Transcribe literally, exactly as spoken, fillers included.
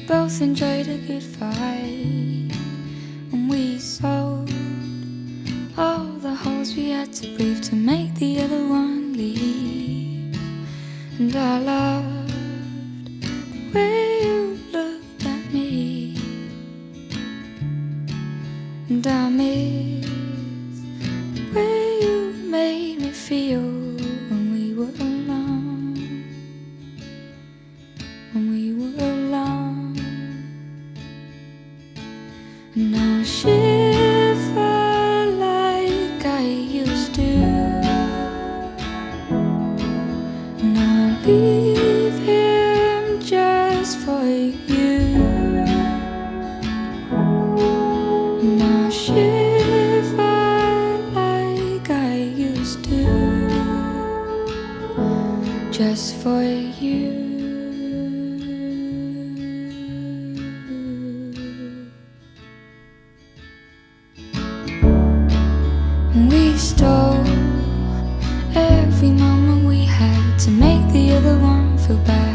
both enjoyed a good fight, and we sold all the holes we had to breathe to make the other one leave. And I loved the way you looked at me, and I miss the way you made me feel when we were alone, when we were alone. And I'll shiver like I used to, and I'll leave him just for you, and I'll shiver like I used to, just for you. We stole every moment we had to make the other one feel bad.